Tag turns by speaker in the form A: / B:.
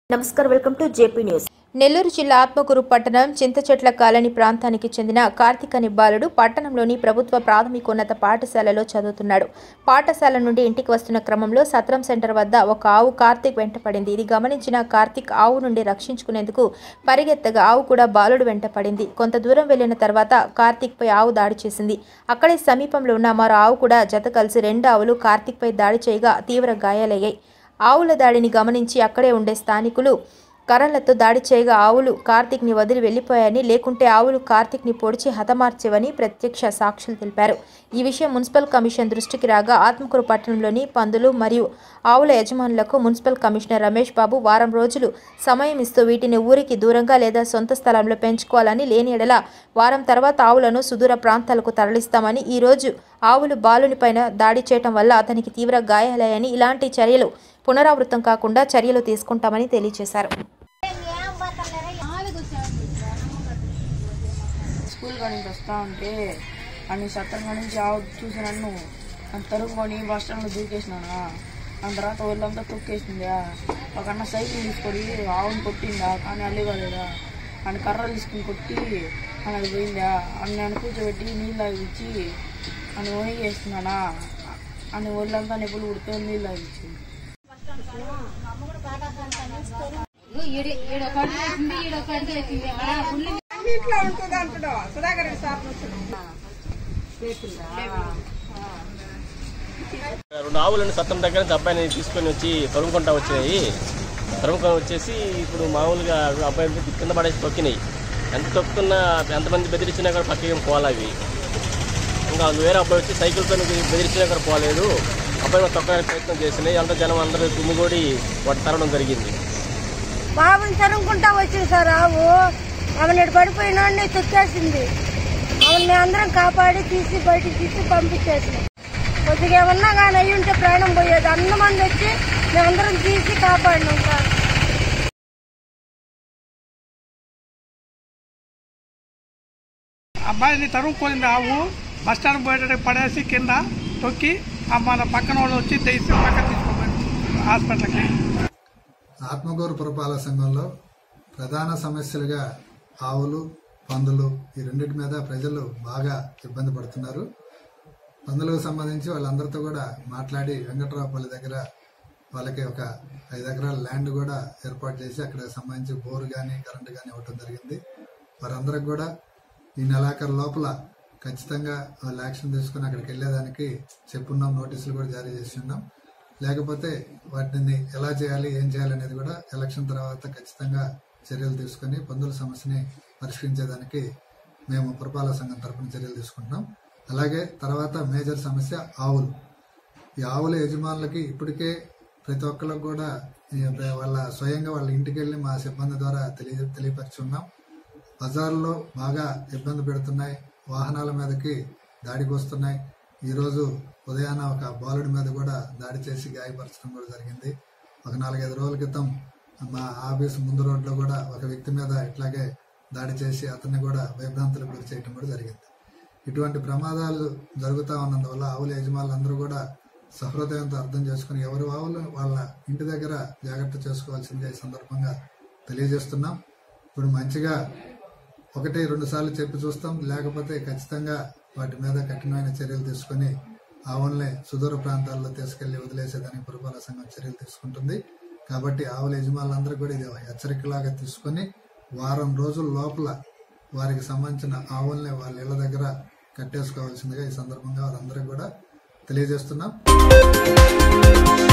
A: నమస్కారం welcome to JP News.
B: Nellore జిల్లా ఆత్మకూరు పట్టణం చింతచెట్ల కాలనీ ప్రాంతానికి చెందిన కార్తిక్ అనే బాలుడు పట్టణంలోని ప్రభుత్వ ప్రాథమికోన్నత పాఠశాలలో చదువుతున్నాడు. పాఠశాల నుండి ఇంటికి వస్తున్న క్రమంలో సత్రం సెంటర్ వద్ద ఒక ఆవు కార్తిక్ వెంట పడింది. ఇది గమనించిన కార్తిక్ ఆవు నుండి రక్షించుకునేందుకు పరిగెత్తగా ఆవు కూడా బాలుడు వెంట పడింది. కొంత దూరం వెళ్లిన తర్వాత కార్తిక్ పై ఆవు దాడి చేసింది. అక్కడే సమీపంలో ఉన్న మరో ఆవు కూడా జత కలిసి రెండు ఆవులు కార్తిక్ పై దాడి చేయగా తీవ్ర గాయాలయ్యాయి. ఆవుల దాడిని గమనించి అక్కడే ఉండే స్థానికులు కర్రలతో దాడి చేయగా ఆవులు కార్తిక్ని వదిలి వెళ్లిపోయాయని, లేకుంటే ఆవులు కార్తిక్ని పొడిచి హతమార్చేవని ప్రత్యక్ష సాక్షులు తెలిపారు. ఈ విషయం మున్సిపల్ కమిషన్ దృష్టికి రాగా ఆత్మకూరు పట్టణంలోని పందులు మరియు ఆవుల యజమానులకు మున్సిపల్ కమిషనర్ రమేష్ బాబు వారం రోజులు సమయం ఇస్తూ వీటిని ఊరికి దూరంగా లేదా సొంత స్థలంలో పెంచుకోవాలని, లేని ఎడల వారం తర్వాత ఆవులను సుదూర ప్రాంతాలకు తరలిస్తామని, ఈ రోజు ఆవులు బాలుని పైన దాడి చేయటం వల్ల అతనికి తీవ్ర గాయాలయ్యాయని, ఇలాంటి చర్యలు పునరావృతం కాకుండా చర్యలు తీసుకుంటామని తెలియజేశారు.
C: స్కూల్ నుంచి వస్తూ ఉంటే అని సత్రంగా నుంచి ఆవు చూసి నన్ను తరుముకొని బస్ స్టాండ్లో దూకేసినానా. దాని తర్వాత ఒళ్ళంతా తొక్కేసిందా. ఒక అన్న సైకిల్ తీసుకొని ఆవుని కొట్టిందా, కానీ అల్లివ్వలేదా. అని కర్రలు తీసుకుని కొట్టి అని అది పోయిందా. అని నన్ను కూర్చోబెట్టి నీళ్ళు తాగిచ్చి అని వణిగేస్తున్నానా. అని ఒళ్ళంతా నొప్పులు కుడితే నీళ్ళు తాగిచ్చి
D: రెండు ఆవులను సత్రం దగ్గర అబ్బాయిని తీసుకొని వచ్చి తరుముకుంటా వచ్చాయి. తరుముకొని వచ్చేసి ఇప్పుడు మామూలుగా అబ్బాయి కింద పడేసి తొక్కినాయి. ఎంత తొక్కుతున్నా ఎంతమంది బెదిరించినా కూడా పక్కకి పోవాలి. ఇంకా వేరే అబ్బాయి వచ్చి సైకిల్తో బెదిరించినా కూడా పోలేదు. అబ్బాయి తొక్కడానికి ప్రయత్నం చేసినాయి. అంత జనం అందరూ గుమ్మిగూడి వాటి తరడం జరిగింది.
E: బాబుని తరుముకుంటా వచ్చింది సార్ ఆవు. ఆమె పడిపోయిన తొక్కేసింది. ఆమె అందరం కాపాడి తీసి బయటికి తీసి పంపించేసినాం. కొద్దిగా ఏమన్నా కానీ అయ్యి ఉంటే ప్రాణం పోయేది. అన్నమంది వచ్చి మేమందరం తీసి కాపాడినాం సార్.
F: అబ్బాయిని తరుముకోనింది ఆవు. బస్ స్టాండ్ పోయేటట్టు పడేసి కింద తొక్కి మన పక్కన వాళ్ళు వచ్చి తీసి పక్కన తీసుకోపోయింది హాస్పిటల్కి.
G: ఆత్మకూరు పురపాలక సంఘంలో ప్రధాన సమస్యలుగా ఆవులు, పందులు ఈ రెండింటి మీద ప్రజలు బాగా ఇబ్బంది పడుతున్నారు. పందులకు సంబంధించి వాళ్ళందరితో కూడా మాట్లాడి వెంకట్రావుపల్లి దగ్గర వాళ్ళకి ఒక 5 ఎకరాల ల్యాండ్ కూడా ఏర్పాటు చేసి అక్కడ సంబంధించి బోరు కానీ కరెంటు కానీ ఇవ్వటం జరిగింది. వారందరికి కూడా ఈ నెలాఖరు లోపల ఖచ్చితంగా వాళ్ళు యాక్షన్ తీసుకుని అక్కడికి వెళ్ళేదానికి చెప్పున్నాం. నోటీసులు కూడా జారీ చేసి ఉన్నాం. లేకపోతే వాటిని ఎలా చేయాలి, ఏం చేయాలి అనేది కూడా ఎలక్షన్ తర్వాత ఖచ్చితంగా చర్యలు తీసుకుని పందుల సమస్యని పరిష్కరించేదానికి మేము పురపాలక సంఘం తరఫున చర్యలు తీసుకుంటున్నాం. అలాగే తర్వాత మేజర్ సమస్య ఆవులు. ఈ ఆవుల యజమానులకి ఇప్పటికే ప్రతి ఒక్కరికి కూడా వాళ్ళ స్వయంగా వాళ్ళ ఇంటికి వెళ్ళి మా సిబ్బంది ద్వారా తెలియపరుచున్నాం. బజార్లో బాగా ఇబ్బంది పెడుతున్నాయి. వాహనాల మీదకి దాడికి వస్తున్నాయి. ఈరోజు ఉదయాన ఒక బాలుడి మీద కూడా దాడి చేసి గాయపరచడం కూడా జరిగింది. ఒక 4-5 రోజుల క్రితం మా ఆఫీస్ ముందు రోడ్లో కూడా ఒక వ్యక్తి మీద ఇట్లాగే దాడి చేసి అతన్ని కూడా భయభ్రాంతులకు గురి చేయడం కూడా జరిగింది. ఇటువంటి ప్రమాదాలు జరుగుతూ ఉన్నందువల్ల ఆవుల యజమానులందరూ కూడా సహృదయంతో అర్థం చేసుకుని ఎవరి ఆవులు వాళ్ళ ఇంటి దగ్గర జాగ్రత్త చేసుకోవాల్సిందిగా ఈ సందర్భంగా తెలియజేస్తున్నాం. ఇప్పుడు మంచిగా 1-2 సార్లు చెప్పి చూస్తాం. లేకపోతే ఖచ్చితంగా వాటి మీద కఠినమైన చర్యలు తీసుకుని ఆవుల్ని సుదూర ప్రాంతాల్లో తీసుకెళ్లి వదిలేసేదానికి పురపాలక సంఘం చర్యలు తీసుకుంటుంది. కాబట్టి ఆవుల యజమానులందరూ కూడా ఇది హెచ్చరికలాగా తీసుకుని వారం రోజుల లోపల వారికి సంబంధించిన ఆవుల్ని వాళ్ళ ఇళ్ల దగ్గర కట్టేసుకోవాల్సిందిగా ఈ సందర్భంగా వారందరికీ కూడా తెలియజేస్తున్నాం.